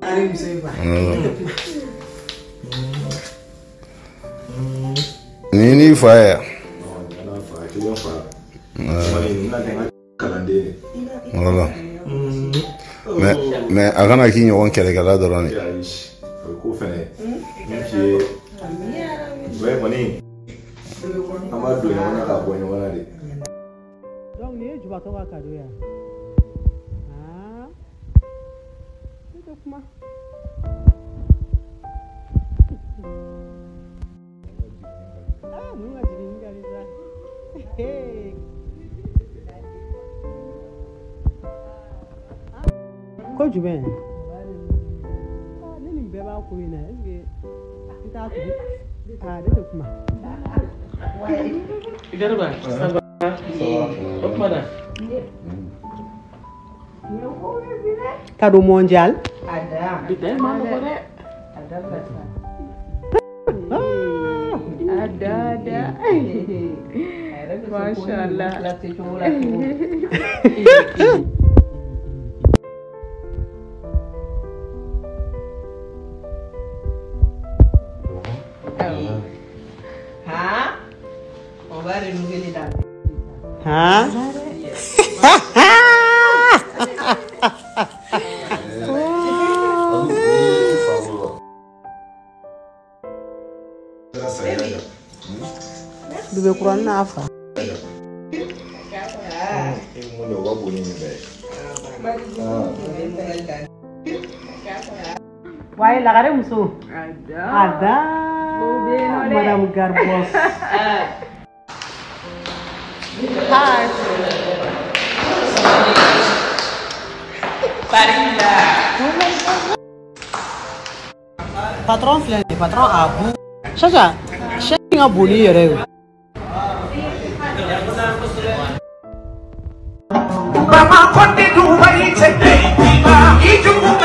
Nini fire. Voilà. Mais avant à qui nous on qu'elle gala dans l'année. Donc ni tu vas tomber cadeau ya. Ah. C'est comment? Ah, nous on a dit une galisa. Hey. Quoi tu veux? Ah, ni bébé ba ko ina. Est-ce que tu as tout? Ah, de comment? Ouais. Idar ba? Cadeau mondial. Ada. Ada. Masyaallah. On va renouveler la vie. Hein? Dube kurang nafa. Why lagare musuh? Ada. Madam Garbos. Hi. Patron filani, patron Abu. Saja, saya nggak boleh ya reu. Mama kote Dubai cete, itu